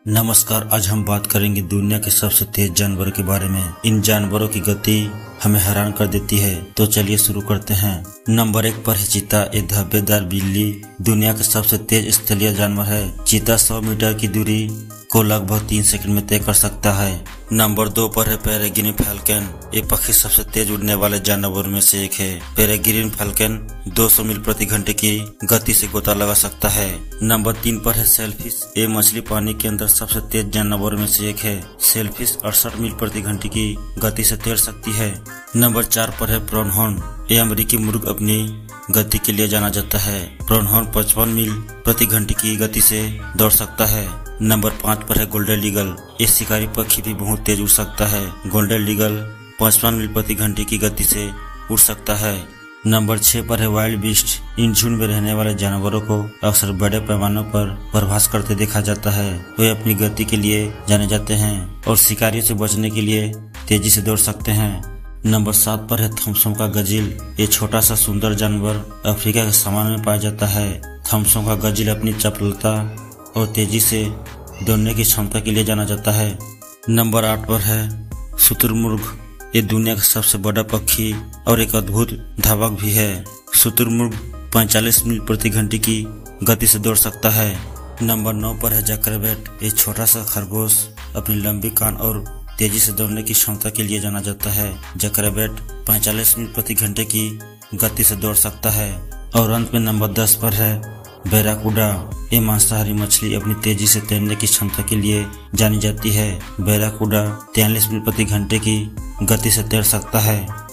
नमस्कार। आज हम बात करेंगे दुनिया के सबसे तेज जानवरों के बारे में। इन जानवरों की गति हमें हैरान कर देती है। तो चलिए शुरू करते हैं। नंबर 1 पर है चीता। ये धब्बेदार बिल्ली दुनिया का सबसे तेज स्थलीय जानवर है। चीता 100 मीटर की दूरी को लगभग 3 सेकंड में तय कर सकता है। नंबर 2 पर है पेरेग्रीन फैल्कन। ये पक्षी सबसे तेज उड़ने वाले जानवरों में से एक है। पेरेग्रीन फैल्कन 200 मील प्रति घंटे की गति से गोता लगा सकता है। नंबर 3 पर है सेलफिश। ये मछली पानी के अंदर सबसे तेज जानवरों में से एक है। सेलफिश 68 मील प्रति घंटे की गति से तैर सकती है। नंबर 4 पर है प्रोनहॉर्न। ये अमेरिकी मुर्ग अपनी गति के लिए जाना जाता है। प्रोनहॉर्न 55 मील प्रति घंटे की गति से दौड़ सकता है। नंबर 5 पर है गोल्डन ईगल। ये शिकारी पक्षी भी बहुत तेज उड़ सकता है। गोल्डन ईगल 55 मील प्रति घंटे की गति से उड़ सकता है। नंबर 6 पर है वाइल्ड बीस्ट। इन झुंड में रहने वाले जानवरों को अक्सर बड़े पैमानों पर प्रवास करते देखा जाता है। वे अपनी गति के लिए जाने जाते हैं और शिकारियों से बचने के लिए तेजी से दौड़ सकते हैं। नंबर 7 पर है थॉम्सन का गजिल। ये छोटा सा सुंदर जानवर अफ्रीका के सामान में पाया जाता है। थॉम्सन का गजिल अपनी चपलता और तेजी से दौड़ने की क्षमता के लिए जाना जाता है। नंबर 8 पर है शुतुरमुर्ग। ये दुनिया का सबसे बड़ा पक्षी और एक अद्भुत धावक भी है। शुतुरमुर्ग 45 मील प्रति घंटे की गति से दौड़ सकता है। नंबर 9 पर है जैकरैट। ये छोटा सा खरगोश अपनी लंबी कान और तेजी से दौड़ने की क्षमता के लिए जाना जाता है। जैकरैट 45 मील प्रति घंटे की गति से दौड़ सकता है। और अंत में नंबर 10 पर है बैराकूडा। ये मांसाहारी मछली अपनी तेजी से तैरने की क्षमता के लिए जानी जाती है। बैराकूडा 43 मील प्रति घंटे की गति से तैर सकता है।